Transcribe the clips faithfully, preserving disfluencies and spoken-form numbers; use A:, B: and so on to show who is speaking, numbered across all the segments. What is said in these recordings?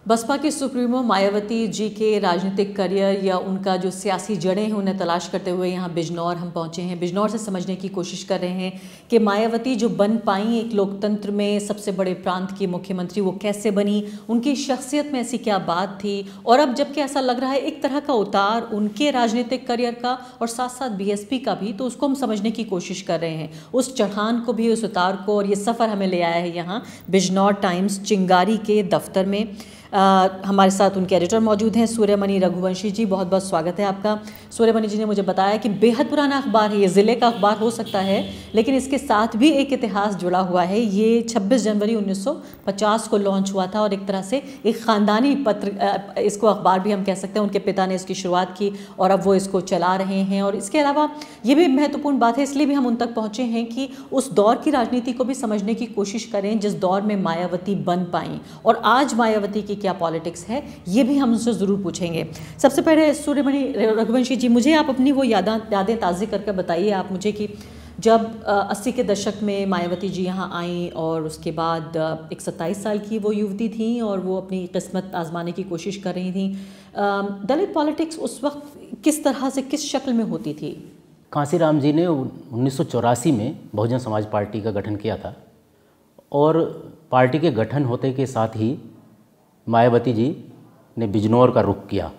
A: बसपा के सुप्रीमो मायावती जी के राजनीतिक करियर या उनका जो सियासी जड़ें हैं उन्हें तलाश करते हुए यहाँ बिजनौर हम पहुँचे हैं। बिजनौर से समझने की कोशिश कर रहे हैं कि मायावती जो बन पाई एक लोकतंत्र में सबसे बड़े प्रांत की मुख्यमंत्री, वो कैसे बनी, उनकी शख्सियत में ऐसी क्या बात थी, और अब जबकि ऐसा लग रहा है एक तरह का उतार उनके राजनीतिक करियर का और साथ साथ बीएसपी का भी, तो उसको हम समझने की कोशिश कर रहे हैं, उस चढ़ान को भी, उस उतार को। और ये सफ़र हमें ले आया है यहाँ बिजनौर टाइम्स चिंगारी के दफ्तर में। आ, हमारे साथ उनके एडिटर मौजूद हैं सूर्यमणि रघुवंशी जी, बहुत बहुत स्वागत है आपका। सूर्यमणि जी ने मुझे बताया कि बेहद पुराना अखबार है, ये ज़िले का अखबार हो सकता है लेकिन इसके साथ भी एक इतिहास जुड़ा हुआ है। ये छब्बीस जनवरी उन्नीस सौ पचास को लॉन्च हुआ था और एक तरह से एक ख़ानदानी पत्र, इसको अखबार भी हम कह सकते हैं। उनके पिता ने इसकी शुरुआत की और अब वो इसको चला रहे हैं। और इसके अलावा ये भी महत्वपूर्ण बात है, इसलिए भी हम उन तक पहुँचे हैं कि उस दौर की राजनीति को भी समझने की कोशिश करें जिस दौर में मायावती बन पाई, और आज मायावती की क्या पॉलिटिक्स है ये भी हम उनसे ज़रूर पूछेंगे। सबसे पहले सूर्यमणि रघुवंशी जी, मुझे आप अपनी वो यादें यादें ताज़ी करके बताइए आप मुझे कि जब अस्सी के दशक में मायावती जी यहाँ आई और उसके बाद एक सत्ताईस साल की वो युवती थी और वो अपनी किस्मत आजमाने की कोशिश कर रही थी, दलित पॉलिटिक्स उस वक्त किस तरह से, किस शक्ल में होती थी?
B: कांसीराम जी ने उन्नीस सौ चौरासी में बहुजन समाज पार्टी का गठन किया था और पार्टी के गठन होते के साथ ही मायावती जी ने बिजनौर का रुख किया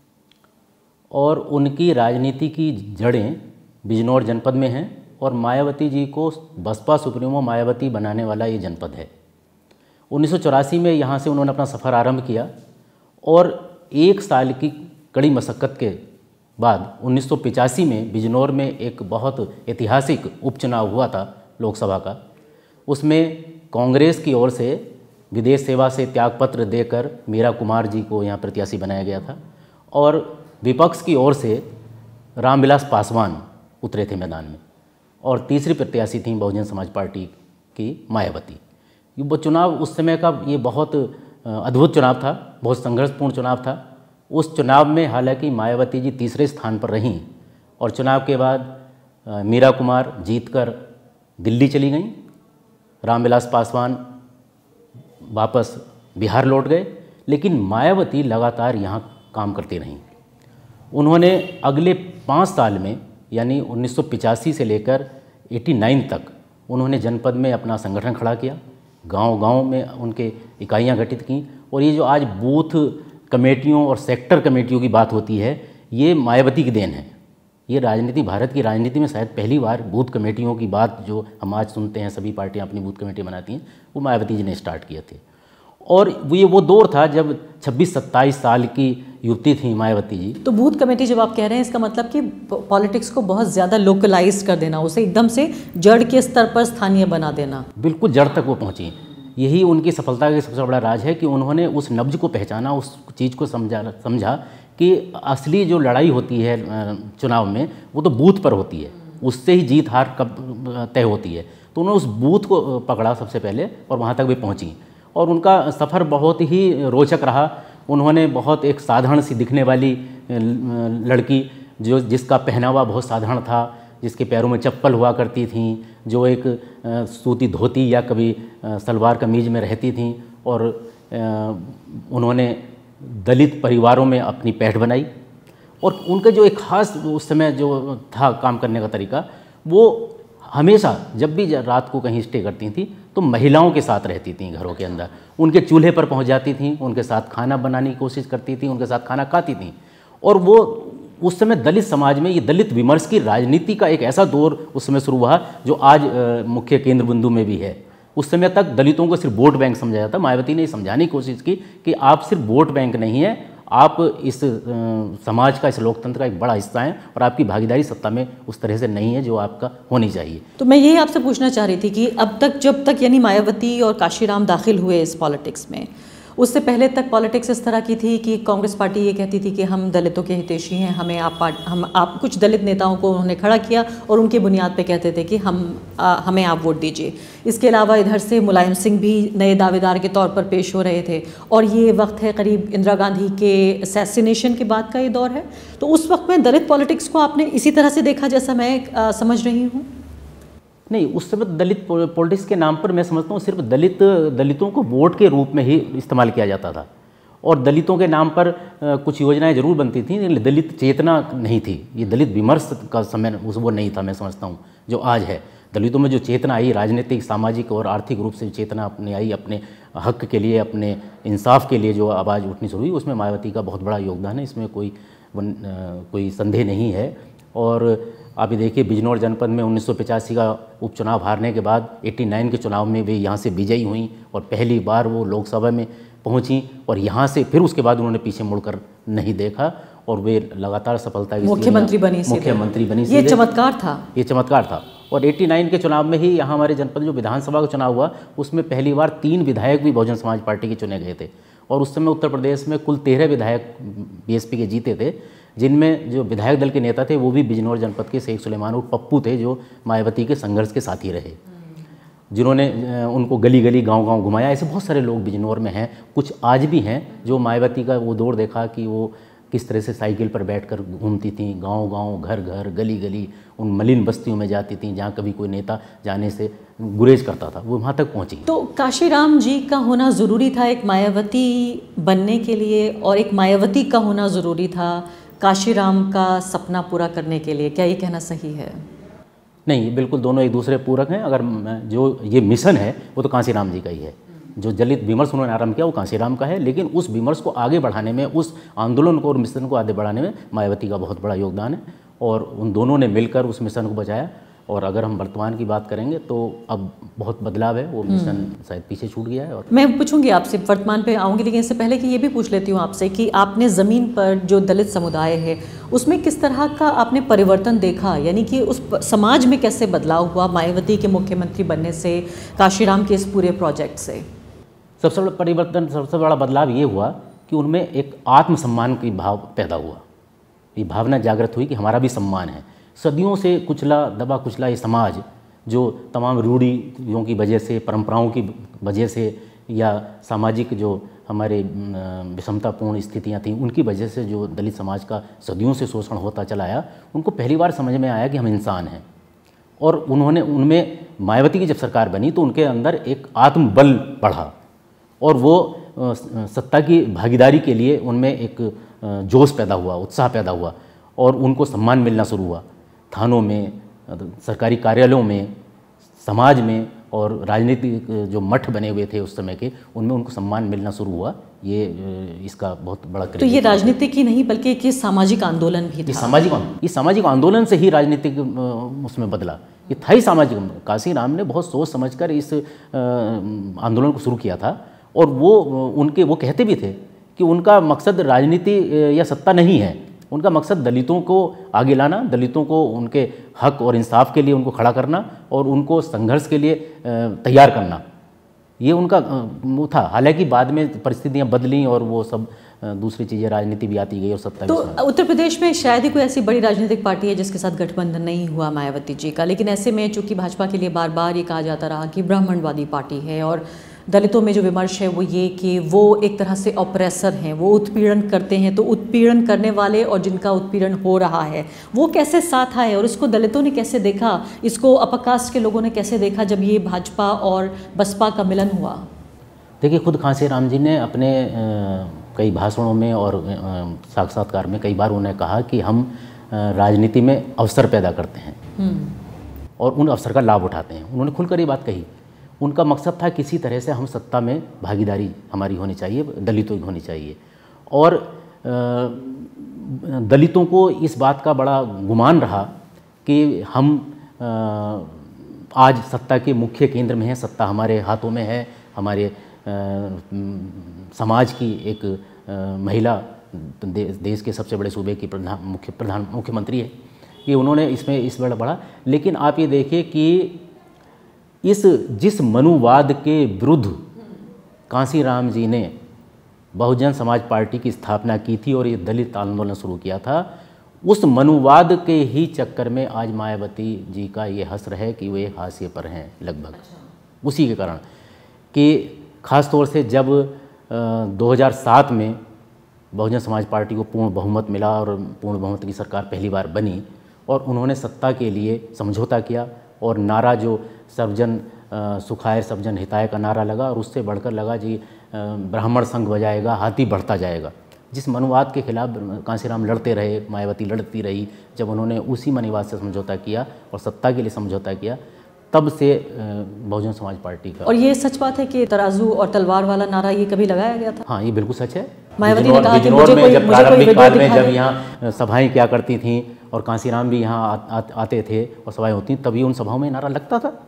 B: और उनकी राजनीति की जड़ें बिजनौर जनपद में हैं और मायावती जी को बसपा सुप्रीमो मायावती बनाने वाला ये जनपद है। उन्नीस सौ चौरासी में यहाँ से उन्होंने अपना सफ़र आरंभ किया और एक साल की कड़ी मशक्क़त के बाद उन्नीस सौ पचासी में बिजनौर में एक बहुत ऐतिहासिक उपचुनाव हुआ था लोकसभा का। उसमें कांग्रेस की ओर से विदेश सेवा से त्यागपत्र देकर मीरा कुमार जी को यहाँ प्रत्याशी बनाया गया था और विपक्ष की ओर से रामविलास पासवान उतरे थे मैदान में और तीसरी प्रत्याशी थी बहुजन समाज पार्टी की मायावती। वो चुनाव उस समय का ये बहुत अद्भुत चुनाव था, बहुत संघर्षपूर्ण चुनाव था। उस चुनाव में हालांकि मायावती जी तीसरे स्थान पर रहीं और चुनाव के बाद मीरा कुमार जीतकर दिल्ली चली गईं, रामविलास पासवान वापस बिहार लौट गए, लेकिन मायावती लगातार यहाँ काम करती रहीं। उन्होंने अगले पाँच साल में यानी उन्नीस सौ पचासी से लेकर नवासी तक उन्होंने जनपद में अपना संगठन खड़ा किया, गांव-गांव में उनके इकाइयां गठित की और ये जो आज बूथ कमेटियों और सेक्टर कमेटियों की बात होती है, ये मायावती की देन है। ये राजनीति, भारत की राजनीति में शायद पहली बार बूथ कमेटियों की बात जो हम आज सुनते हैं, सभी पार्टियां अपनी बूथ कमेटी बनाती हैं, वो मायावती जी ने स्टार्ट किए थे। और ये वो दौर था जब छब्बीस सत्ताईस साल की युवती थी मायावती जी।
A: तो बूथ कमेटी जब आप कह रहे हैं, इसका मतलब कि पॉलिटिक्स को बहुत ज़्यादा लोकलाइज कर देना, उसे एकदम से जड़ के स्तर पर स्थानीय बना देना।
B: बिल्कुल जड़ तक वो पहुँची। यही उनकी सफलता का सबसे बड़ा राज है कि उन्होंने उस नब्ज को पहचाना, उस चीज़ को समझा समझा कि असली जो लड़ाई होती है चुनाव में वो तो बूथ पर होती है, उससे ही जीत हार कब तय होती है। तो उन्होंने उस बूथ को पकड़ा सबसे पहले और वहाँ तक भी पहुँची और उनका सफ़र बहुत ही रोचक रहा। उन्होंने बहुत एक साधारण सी दिखने वाली लड़की, जो जिसका पहनावा बहुत साधारण था, जिसके पैरों में चप्पल हुआ करती थी, जो एक सूती धोती या कभी सलवार कमीज में रहती थी और उन्होंने दलित परिवारों में अपनी पैठ बनाई। और उनका जो एक ख़ास उस समय जो था काम करने का तरीका, वो हमेशा जब भी रात को कहीं स्टे करती थी तो महिलाओं के साथ रहती थी, घरों के अंदर उनके चूल्हे पर पहुंच जाती थी, उनके साथ खाना बनाने की कोशिश करती थी, उनके साथ खाना खाती थी। और वो उस समय दलित समाज में ये दलित विमर्श की राजनीति का एक ऐसा दौर उस समय शुरू हुआ जो आज मुख्य केंद्र बिंदु में भी है। उस समय तक दलितों को सिर्फ वोट बैंक समझा जाता। मायावती ने समझाने की कोशिश की कि आप सिर्फ वोट बैंक नहीं है, आप इस समाज का, इस लोकतंत्र का एक बड़ा हिस्सा हैं और आपकी भागीदारी सत्ता में उस तरह से नहीं है जो आपका होनी चाहिए।
A: तो मैं यही आपसे पूछना चाह रही थी कि अब तक, जब तक यानी मायावती और काशीराम दाखिल हुए इस पॉलिटिक्स में, उससे पहले तक पॉलिटिक्स इस तरह की थी कि कांग्रेस पार्टी ये कहती थी कि हम दलितों के हितैषी हैं, हमें आप हम आप कुछ दलित नेताओं को उन्होंने खड़ा किया और उनकी बुनियाद पे कहते थे कि हम आ, हमें आप वोट दीजिए। इसके अलावा इधर से मुलायम सिंह भी नए दावेदार के तौर पर पेश हो रहे थे और ये वक्त है करीब इंदिरा गांधी के असैसिनेशन के बाद का ये दौर है। तो उस वक्त में दलित पॉलिटिक्स को आपने इसी तरह से देखा जैसा मैं आ, समझ रही हूँ?
B: नहीं, उस समय दलित पॉलिटिक्स के नाम पर मैं समझता हूँ सिर्फ दलित दलितों को वोट के रूप में ही इस्तेमाल किया जाता था और दलितों के नाम पर कुछ योजनाएं जरूर बनती थी, लेकिन दलित चेतना नहीं थी। ये दलित विमर्श का समय उस वो नहीं था, मैं समझता हूँ, जो आज है। दलितों में जो चेतना आई, राजनीतिक, सामाजिक और आर्थिक रूप से चेतना अपने आई, अपने हक के लिए, अपने इंसाफ के लिए जो आवाज़ उठनी शुरू हुई, उसमें मायावती का बहुत बड़ा योगदान है, इसमें कोई कोई संदेह नहीं है। और आप ये देखिए, बिजनौर जनपद में उन्नीस सौ पचासी का उपचुनाव हारने के बाद नवासी के चुनाव में वे यहाँ से विजयी हुई और पहली बार वो लोकसभा में पहुँची, और यहाँ से फिर उसके बाद उन्होंने पीछे मुड़कर नहीं देखा और वे लगातार सफलता की
A: मुख्यमंत्री बनी
B: मुख्यमंत्री बनी
A: ये चमत्कार था
B: ये चमत्कार था। और नवासी के चुनाव में ही यहाँ हमारे जनपद जो विधानसभा का चुनाव हुआ, उसमें पहली बार तीन विधायक भी बहुजन समाज पार्टी के चुने गए थे। और उस समय उत्तर प्रदेश में कुल तेरह विधायक बीएसपी के जीते थे, जिनमें जो विधायक दल के नेता थे वो भी बिजनौर जनपद के शेख सुलेमान और पप्पू थे, जो मायावती के संघर्ष के साथी रहे, जिन्होंने उनको गली गली गांव-गांव घुमाया। ऐसे बहुत सारे लोग बिजनौर में हैं, कुछ आज भी हैं, जो मायावती का वो दौर देखा कि वो किस तरह से साइकिल पर बैठकर घूमती थीं, गांव-गांव, घर-घर, गली-गली, उन मलिन बस्तियों में जाती थीं जहां कभी कोई नेता जाने से गुरेज करता था, वो वहां तक पहुंची।
A: तो काशीराम जी का होना ज़रूरी था एक मायावती बनने के लिए, और एक मायावती का होना ज़रूरी था काशीराम का सपना पूरा करने के लिए, क्या ये कहना सही है?
B: नहीं, बिल्कुल दोनों एक दूसरे पूरक हैं। अगर जो ये मिशन है वो तो काशीराम जी का ही है। जो दलित विमर्श उन्होंने आरंभ किया वो काशीराम का है, लेकिन उस विमर्श को आगे बढ़ाने में, उस आंदोलन को और मिशन को आगे बढ़ाने में मायावती का बहुत बड़ा योगदान है, और उन दोनों ने मिलकर उस मिशन को बचाया। और अगर हम वर्तमान की बात करेंगे तो अब बहुत बदलाव है, वो मिशन शायद पीछे छूट गया है। और
A: मैं पूछूंगी आपसे, वर्तमान पे आऊँगी, लेकिन इससे पहले कि ये भी पूछ लेती हूँ आपसे कि आपने ज़मीन पर जो दलित समुदाय है उसमें किस तरह का आपने परिवर्तन देखा, यानी कि उस समाज में कैसे बदलाव हुआ मायावती के मुख्यमंत्री बनने से, काशीराम के इस पूरे प्रोजेक्ट से?
B: सबसे बड़ा परिवर्तन, सबसे बड़ा बदलाव ये हुआ कि उनमें एक आत्मसम्मान की भाव पैदा हुआ। ये भावना जागृत हुई कि हमारा भी सम्मान है। सदियों से कुचला दबा कुचला ये समाज, जो तमाम रूढ़ियों की वजह से, परंपराओं की वजह से, या सामाजिक जो हमारे विषमतापूर्ण स्थितियां थीं उनकी वजह से जो दलित समाज का सदियों से शोषण होता चला आया, उनको पहली बार समझ में आया कि हम इंसान हैं। और उन्होंने उनमें मायावती की जब सरकार बनी तो उनके अंदर एक आत्मबल बढ़ा, और वो सत्ता की भागीदारी के लिए उनमें एक जोश पैदा हुआ, उत्साह पैदा हुआ, और उनको सम्मान मिलना शुरू हुआ। थानों में, सरकारी कार्यालयों में, समाज में, और राजनीतिक जो मठ बने हुए थे उस समय के, उनमें उनको सम्मान मिलना शुरू हुआ। ये इसका बहुत बड़ा
A: तो ये राजनीतिक ही नहीं बल्कि एक सामाजिक आंदोलन भी था।
B: ये सामाजिक ये सामाजिक आंदोलन से ही राजनीतिक उसमें बदला। ये था ही सामाजिक। काशीराम ने बहुत सोच समझकर इस आंदोलन को शुरू किया था, और वो उनके वो कहते भी थे कि उनका मकसद राजनीति या सत्ता नहीं है, उनका मकसद दलितों को आगे लाना, दलितों को उनके हक और इंसाफ के लिए उनको खड़ा करना और उनको संघर्ष के लिए तैयार करना, ये उनका वो था। हालांकि बाद में परिस्थितियां बदलीं और वो सब दूसरी चीज़ें, राजनीति भी आती गई और सत्ता।
A: तो उत्तर प्रदेश में शायद ही कोई ऐसी बड़ी राजनीतिक पार्टी है जिसके साथ गठबंधन नहीं हुआ मायावती जी का, लेकिन ऐसे में चूंकि भाजपा के लिए बार बार ये कहा जाता रहा कि ब्राह्मणवादी पार्टी है, और दलितों में जो विमर्श है वो ये कि वो एक तरह से ऑपरेसर हैं, वो उत्पीड़न करते हैं, तो उत्पीड़न करने वाले और जिनका उत्पीड़न हो रहा है वो कैसे साथ आए, और इसको दलितों ने कैसे देखा, इसको अपर कास्ट के लोगों ने कैसे देखा जब ये भाजपा और बसपा का मिलन हुआ?
B: देखिए, खुद काशीराम जी ने अपने आ, कई भाषणों में और साक्षात्कार में कई बार उन्होंने कहा कि हम राजनीति में अवसर पैदा करते हैं और उन अवसर का लाभ उठाते हैं। उन्होंने खुलकर ये बात कही। उनका मकसद था किसी तरह से हम सत्ता में भागीदारी हमारी होनी चाहिए, दलितों की होनी चाहिए, और दलितों को इस बात का बड़ा गुमान रहा कि हम आज सत्ता के मुख्य केंद्र में हैं, सत्ता हमारे हाथों में है, हमारे समाज की एक महिला दे, देश के सबसे बड़े सूबे की प्रधान मुख्य प्रधान मुख्यमंत्री है। ये उन्होंने इसमें इस बड़ा बढ़ा। लेकिन आप ये देखिए कि इस जिस मनुवाद के विरुद्ध काशीराम जी ने बहुजन समाज पार्टी की स्थापना की थी और ये दलित आंदोलन शुरू किया था, उस मनुवाद के ही चक्कर में आज मायावती जी का ये हश्र है कि वे हाशिए पर हैं लगभग। उसी के कारण कि ख़ास तौर से जब दो हज़ार सात में बहुजन समाज पार्टी को पूर्ण बहुमत मिला और पूर्ण बहुमत की सरकार पहली बार बनी और उन्होंने सत्ता के लिए समझौता किया और नारा जो सर्वजन सुखाय सर्वजन हिताय का नारा लगा और उससे बढ़कर लगा जी ब्राह्मण संघ बजाएगा, हाथी बढ़ता जाएगा। जिस मनुवाद के खिलाफ कांशीराम लड़ते रहे, मायावती लड़ती रही, जब उन्होंने उसी मनुवाद से समझौता किया और सत्ता के लिए समझौता किया, तब से बहुजन समाज पार्टी का।
A: और ये सच बात है कि तराजू और तलवार वाला नारा ये कभी लगाया गया था?
B: हाँ, ये बिल्कुल सच है।
A: मायावती ने कहा कि
B: बिजनौर
A: मुझे
B: में
A: कोई
B: जब
A: मुझे
B: प्रारंभिक
A: कोई
B: काल में
A: दिखा
B: जब
A: दे।
B: यहाँ सभाएं क्या करती थीं और कांशीराम भी यहाँ आ, आ, आते थे और सभाएं होती, तभी उन सभाओं में नारा लगता था।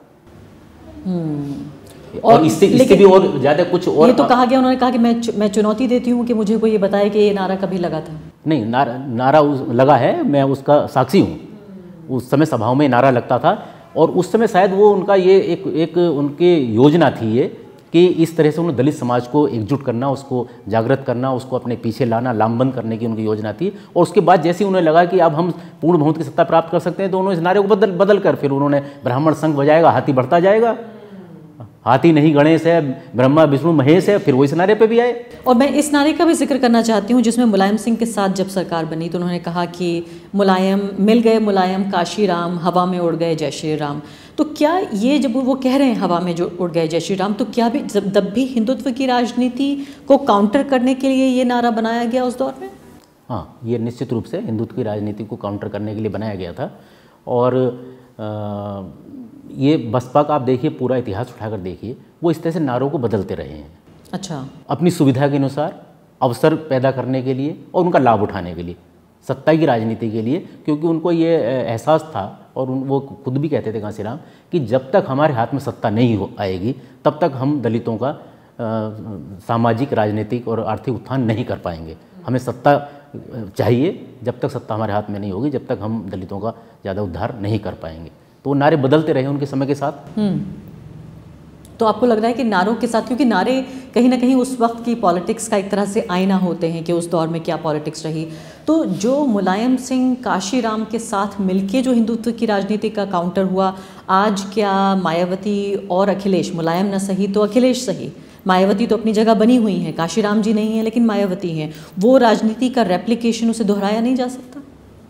B: और इससे इससे भी और ज़्यादा कुछ और
A: ये तो कहा गया, उन्होंने कहा कि मैं मैं चुनौती देती हूँ कि मुझे कोई ये बताए कि ये नारा कभी लगा था।
B: नहीं, नारा नारा लगा है, मैं उसका साक्षी हूँ। उस समय सभाओं में नारा लगता था और उस समय शायद वो उनका ये एक एक उनकी योजना थी ये कि इस तरह से उन्होंने दलित समाज को एकजुट करना, उसको जागृत करना, उसको अपने पीछे लाना, लामबंद करने की उनकी योजना थी। और उसके बाद जैसे ही उन्हें लगा कि अब हम पूर्ण बहुमत की सत्ता प्राप्त कर सकते हैं, तो उन्होंने इस नारे को बदल बदल कर फिर उन्होंने ब्राह्मण संघ बजाएगा, हाथी बढ़ता जाएगा, हाथी नहीं गणेश है, ब्रह्मा विष्णु महेश है, फिर वो इस नारे पे भी आए।
A: और मैं इस नारे का भी जिक्र करना चाहती हूँ जिसमें मुलायम सिंह के साथ जब सरकार बनी तो उन्होंने कहा कि मुलायम मिल गए, मुलायम काशीराम, हवा में उड़ गए जय श्री राम। तो क्या ये जब वो कह रहे हैं हवा में जो उड़ गए जय श्री राम, तो क्या भी जब भी हिंदुत्व की राजनीति को काउंटर करने के लिए ये नारा बनाया गया उस दौर में?
B: हाँ, ये निश्चित रूप से हिंदुत्व की राजनीति को काउंटर करने के लिए बनाया गया था। और आ, ये बसपा का आप देखिए, पूरा इतिहास उठाकर देखिए, वो इस तरह से नारों को बदलते रहे हैं।
A: अच्छा।
B: अपनी सुविधा के अनुसार, अवसर पैदा करने के लिए और उनका लाभ उठाने के लिए, सत्ता की राजनीति के लिए, क्योंकि उनको ये एहसास था और उन वो खुद भी कहते थे कांशीराम कि जब तक हमारे हाथ में सत्ता नहीं हो आएगी तब तक हम दलितों का आ, सामाजिक, राजनीतिक और आर्थिक उत्थान नहीं कर पाएंगे। हमें सत्ता चाहिए, जब तक सत्ता हमारे हाथ में नहीं होगी, जब तक हम दलितों का ज़्यादा उद्धार नहीं कर पाएंगे। तो नारे बदलते रहे उनके समय के साथ।
A: तो आपको लग रहा है कि नारों के साथ, क्योंकि नारे कहीं ना कहीं उस वक्त की पॉलिटिक्स का एक तरह से आईना होते हैं कि उस दौर में क्या पॉलिटिक्स रही, तो जो मुलायम सिंह काशीराम के साथ मिलके जो हिंदुत्व की राजनीति का काउंटर हुआ, आज क्या मायावती और अखिलेश, मुलायम न सही तो अखिलेश सही, मायावती तो अपनी जगह बनी हुई हैं, काशीराम जी नहीं हैं लेकिन मायावती हैं, वो राजनीति का रेप्लिकेशन उसे दोहराया नहीं जा सकता?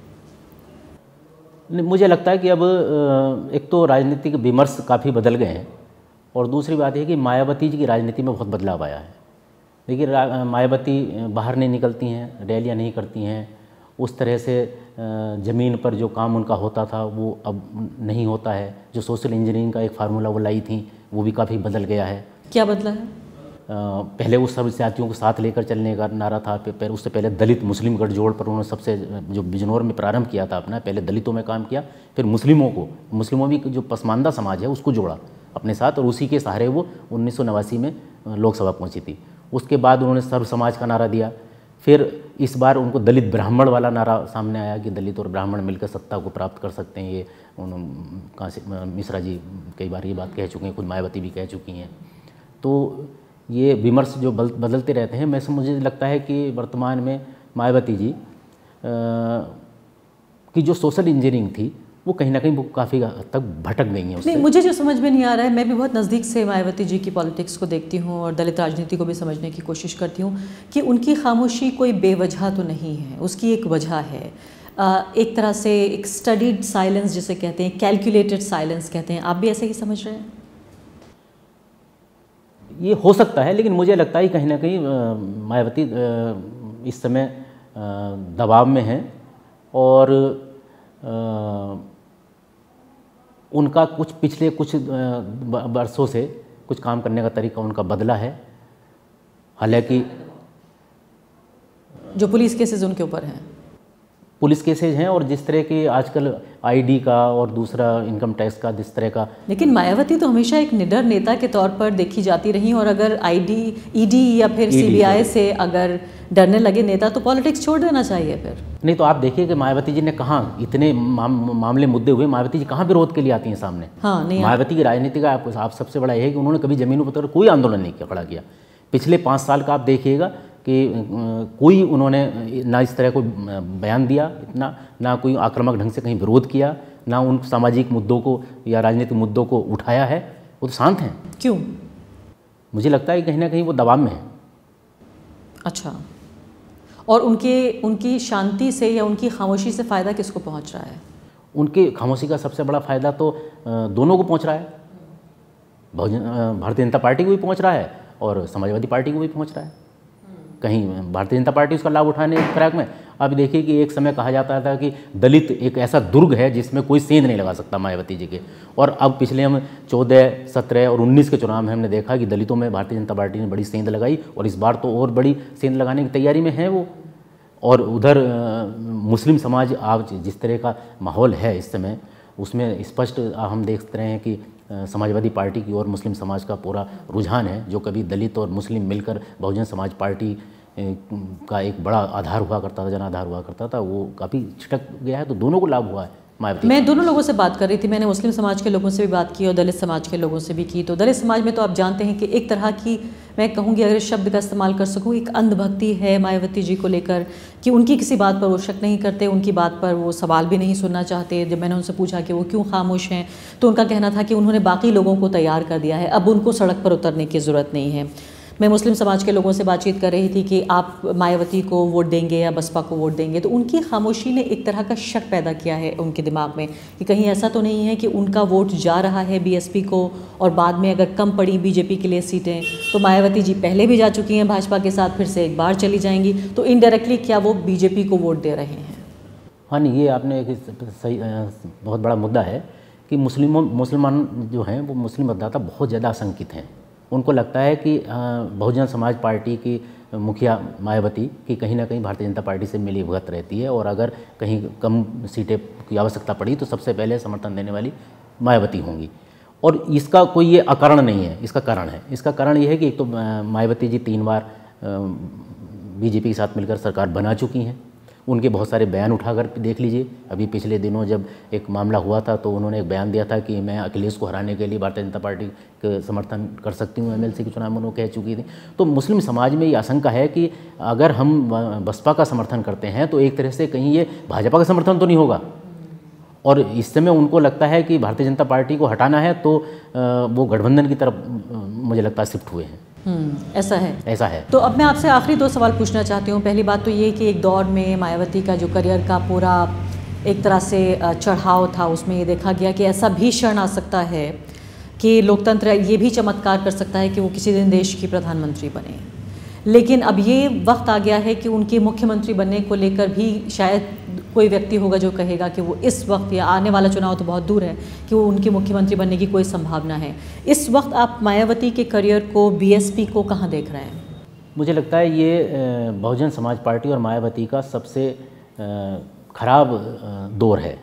B: मुझे लगता है कि अब एक तो राजनीतिक विमर्श काफ़ी बदल गए हैं और दूसरी बात यह कि मायावती जी की राजनीति में बहुत बदलाव आया है। देखिए, मायावती बाहर नहीं निकलती हैं, रैलियां नहीं करती हैं, उस तरह से ज़मीन पर जो काम उनका होता था वो अब नहीं होता है। जो सोशल इंजीनियरिंग का एक फार्मूला वो लाई थी वो भी काफ़ी बदल गया है।
A: क्या बदला है?
B: पहले वो सब जातियों को साथ लेकर चलने का नारा था, फिर उससे पहले दलित मुस्लिम गठजोड़ पर उन्होंने सबसे जो बिजनौर में प्रारंभ किया था अपना, पहले दलितों में काम किया, फिर मुस्लिमों को, मुस्लिमों भी जो पसमानदा समाज है उसको जोड़ा अपने साथ और उसी के सहारे वो उन्नीस सौ नवासी में लोकसभा पहुंची थी। उसके बाद उन्होंने सर्व समाज का नारा दिया, फिर इस बार उनको दलित ब्राह्मण वाला नारा सामने आया कि दलित और ब्राह्मण मिलकर सत्ता को प्राप्त कर सकते हैं। ये कहाँ से मिश्रा जी कई बार ये बात कह चुके हैं, खुद मायावती भी कह चुकी हैं। तो ये विमर्श जो बदलते रहते हैं। मैं मुझे लगता है कि वर्तमान में मायावती जी आ, की जो सोशल इंजीनियरिंग थी वो कहीं ना कहीं वो काफ़ी हद तक भटक गई हैं उससे।
A: नहीं, मुझे जो समझ में नहीं आ रहा है, मैं भी बहुत नज़दीक से मायावती जी की पॉलिटिक्स को देखती हूँ और दलित राजनीति को भी समझने की कोशिश करती हूँ कि उनकी खामोशी कोई बेवजह तो नहीं है, उसकी एक वजह है। आ, एक तरह से एक स्टडीड साइलेंस जिसे कहते हैं, कैलकुलेटेड साइलेंस कहते हैं। आप भी ऐसे ही समझ रहे हैं?
B: ये हो सकता है, लेकिन मुझे लगता है कहीं ना कहीं मायावती इस समय दबाव में हैं और आ, उनका कुछ पिछले कुछ वर्षों से कुछ काम करने का तरीका उनका बदला है। हालांकि
A: जो पुलिस केसेस उनके ऊपर हैं,
B: पुलिस केसेज हैं और जिस तरह के आजकल आईडी का और दूसरा इनकम टैक्स का जिस तरह का, लेकिन
A: मायावती तो हमेशा एक निडर नेता के तौर पर देखी जाती रही और अगर आईडी ईडी या फिर सीबीआई से अगर डरने लगे नेता तो पॉलिटिक्स छोड़ देना चाहिए फिर।
B: नहीं तो आप देखिए कि मायावती जी ने कहाँ इतने माम, मामले मुद्दे हुए, मायावती जी कहाँ विरोध के लिए आती हैं सामने।
A: हाँ, नहीं,
B: मायावती की राजनीति का आप, आप सबसे बड़ा यह है कि उन्होंने कभी जमीनों पर कोई आंदोलन नहीं खड़ा किया। पिछले पाँच साल का आप देखिएगा कि कोई उन्होंने ना इस तरह को बयान दिया इतना, ना कोई आक्रामक ढंग से कहीं विरोध किया, ना उन सामाजिक मुद्दों को या राजनीतिक मुद्दों को उठाया है। वो तो शांत हैं।
A: क्यों?
B: मुझे लगता है कहीं ना कहीं वो दबाव में है।
A: अच्छा, और उनके उनकी शांति से या उनकी खामोशी से फ़ायदा किसको पहुंच रहा है?
B: उनकी खामोशी का सबसे बड़ा फ़ायदा तो दोनों को पहुंच रहा है। बहुजन भारतीय जनता पार्टी को भी पहुंच रहा है और समाजवादी पार्टी को भी पहुंच रहा है। कहीं भारतीय जनता पार्टी उसका लाभ उठाने की फिराक में। अब देखिए कि एक समय कहा जाता था कि दलित एक ऐसा दुर्ग है जिसमें कोई सेंध नहीं लगा सकता मायावती जी के, और अब पिछले हम चौदह, सत्रह और उन्नीस के चुनाव में हमने देखा कि दलितों में भारतीय जनता पार्टी ने बड़ी सेंध लगाई, और इस बार तो और बड़ी सेंध लगाने की तैयारी में है वो। और उधर मुस्लिम समाज आज जिस तरह का माहौल है इस समय, उसमें स्पष्ट हम देख रहे हैं कि समाजवादी पार्टी की ओर मुस्लिम समाज का पूरा रुझान है। जो कभी दलित और मुस्लिम मिलकर बहुजन समाज पार्टी का एक बड़ा आधार हुआ करता था, जन आधार हुआ करता था, वो काफ़ी छिटक गया है। तो दोनों को लाभ हुआ है मायावती।
A: मैं दोनों लोगों से बात कर रही थी, मैंने मुस्लिम समाज के लोगों से भी बात की और दलित समाज के लोगों से भी की। तो दलित समाज में तो आप जानते हैं कि एक तरह की, मैं कहूँगी अगर इस शब्द का इस्तेमाल कर सकूँ, एक अंधभक्ति है मायावती जी को लेकर, कि उनकी किसी बात पर वो शक नहीं करते, उनकी बात पर वो सवाल भी नहीं सुनना चाहते। जब मैंने उनसे पूछा कि वो क्यों खामोश हैं, तो उनका कहना था कि उन्होंने बाकी लोगों को तैयार कर दिया है, अब उनको सड़क पर उतरने की ज़रूरत नहीं है। मैं मुस्लिम समाज के लोगों से बातचीत कर रही थी कि आप मायावती को वोट देंगे या बसपा को वोट देंगे, तो उनकी खामोशी ने एक तरह का शक पैदा किया है उनके दिमाग में कि कहीं ऐसा तो नहीं है कि उनका वोट जा रहा है बीएसपी को, और बाद में अगर कम पड़ी बीजेपी के लिए सीटें तो मायावती जी पहले भी जा चुकी हैं भाजपा के साथ, फिर से एक बार चली जाएंगी, तो इनडायरेक्टली क्या वो बीजेपी को वोट दे रहे हैं?
B: हाँ नहीं, ये आपने एक सही बहुत बड़ा मुद्दा है कि मुस्लिमों मुसलमान जो हैं वो मुस्लिम मतदाता बहुत ज़्यादा आशंकित हैं। उनको लगता है कि बहुजन समाज पार्टी की मुखिया मायावती की कहीं ना कहीं भारतीय जनता पार्टी से मिली भगत रहती है, और अगर कहीं कम सीटें की आवश्यकता पड़ी तो सबसे पहले समर्थन देने वाली मायावती होंगी। और इसका कोई ये अकारण नहीं है, इसका कारण है। इसका कारण ये है कि एक तो मायावती जी तीन बार बीजेपी के साथ मिलकर सरकार बना चुकी हैं। उनके बहुत सारे बयान उठाकर देख लीजिए। अभी पिछले दिनों जब एक मामला हुआ था तो उन्होंने एक बयान दिया था कि मैं अखिलेश को हराने के लिए भारतीय जनता पार्टी का समर्थन कर सकती हूँ, एमएलसी के चुनाव में उन्होंने कह चुकी थी। तो मुस्लिम समाज में ये आशंका है कि अगर हम बसपा का समर्थन करते हैं तो एक तरह से कहीं ये भाजपा का समर्थन तो नहीं होगा, और इस समय उनको लगता है कि भारतीय जनता पार्टी को हटाना है, तो वो गठबंधन की तरफ मुझे लगता है शिफ्ट हुए हैं।
A: ऐसा है
B: ऐसा है।
A: तो अब मैं आपसे आखिरी दो सवाल पूछना चाहती हूँ। पहली बात तो ये कि एक दौर में मायावती का जो करियर का पूरा एक तरह से चढ़ाव था, उसमें ये देखा गया कि ऐसा भी क्षण आ सकता है कि लोकतंत्र ये भी चमत्कार कर सकता है कि वो किसी दिन देश की प्रधानमंत्री बने। लेकिन अब ये वक्त आ गया है कि उनके मुख्यमंत्री बनने को लेकर भी शायद कोई व्यक्ति होगा जो कहेगा कि वो इस वक्त, या आने वाला चुनाव तो बहुत दूर है, कि वो उनके मुख्यमंत्री बनने की कोई संभावना है। इस वक्त आप मायावती के करियर को, बीएसपी को कहाँ देख रहे हैं?
B: मुझे लगता है ये बहुजन समाज पार्टी और मायावती का सबसे खराब दौर है,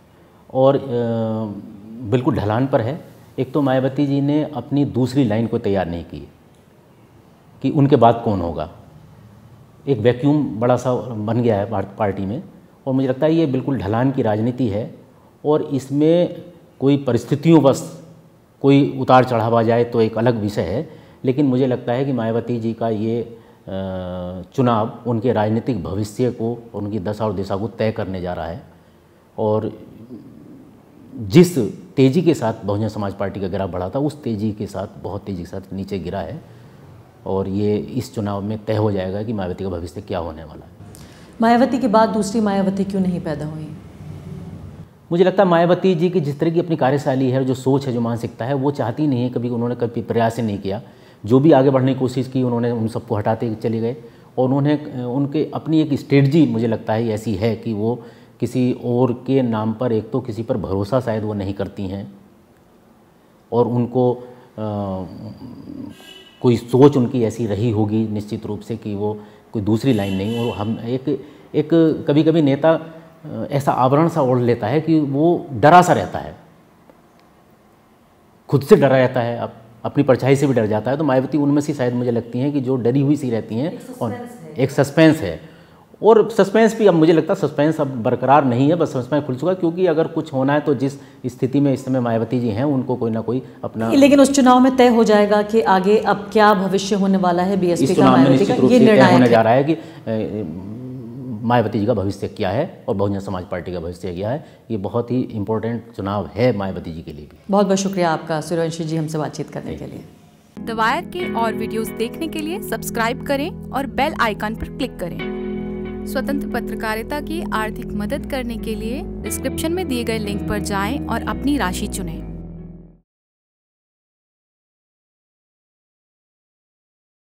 B: और बिल्कुल ढलान पर है। एक तो मायावती जी ने अपनी दूसरी लाइन को तैयार नहीं की कि उनके बाद कौन होगा। एक वैक्यूम बड़ा सा बन गया है पार्टी में, और मुझे लगता है ये बिल्कुल ढलान की राजनीति है, और इसमें कोई परिस्थितियों बस कोई उतार चढ़ाव आ जाए तो एक अलग विषय है। लेकिन मुझे लगता है कि मायावती जी का ये चुनाव उनके राजनीतिक भविष्य को, उनकी दशा और दिशा को तय करने जा रहा है। और जिस तेज़ी के साथ बहुजन समाज पार्टी का गिराव बढ़ा था, उस तेज़ी के साथ, बहुत तेज़ी के साथ नीचे गिरा है, और ये इस चुनाव में तय हो जाएगा कि मायावती का भविष्य क्या होने वाला है।
A: मायावती के बाद दूसरी मायावती क्यों नहीं पैदा हुई?
B: मुझे लगता है मायावती जी की जिस तरह की अपनी कार्यशैली है, जो सोच है, जो मानसिकता है, वो चाहती नहीं है, कभी उन्होंने कभी प्रयास ही नहीं किया। जो भी आगे बढ़ने की कोशिश की उन्होंने उन सबको हटाते चले गए, और उन्होंने उनके अपनी एक स्ट्रेटजी मुझे लगता है ऐसी है कि वो किसी और के नाम पर, एक तो किसी पर भरोसा शायद वो नहीं करती हैं, और उनको आ, कोई सोच उनकी ऐसी रही होगी निश्चित रूप से कि वो कोई दूसरी लाइन नहीं। और हम एक एक कभी कभी नेता ऐसा आवरण सा ओढ़ लेता है कि वो डरा सा रहता है, खुद से डरा रहता है, अब अपनी परछाई से भी डर जाता है। तो मायावती उनमें से शायद मुझे लगती हैं कि जो डरी हुई सी रहती हैं, और एक सस्पेंस है। और सस्पेंस भी अब मुझे लगता है सस्पेंस अब बरकरार नहीं है, बस सस्पेंस खुल चुका, क्योंकि अगर कुछ होना है तो जिस स्थिति में इस समय मायावती जी हैं, उनको कोई ना कोई अपना,
A: लेकिन उस चुनाव में तय हो जाएगा कि आगे अब क्या भविष्य होने वाला है बीएसपी का, मायावती का। ये निर्णय
B: होने जा रहा है कि मायावती जी का भविष्य क्या है और बहुजन समाज पार्टी का भविष्य क्या है। ये बहुत ही इंपॉर्टेंट चुनाव है मायावती जी के लिए भी।
A: बहुत बहुत शुक्रिया आपका सूर्यवंशी जी, हमसे बातचीत करने के लिए।
C: द वायर के और वीडियोस देखने के लिए सब्सक्राइब करें और बेल आइकन पर क्लिक करें। स्वतंत्र पत्रकारिता की आर्थिक मदद करने के लिए डिस्क्रिप्शन में दिए गए लिंक पर जाएं और अपनी राशि चुनें।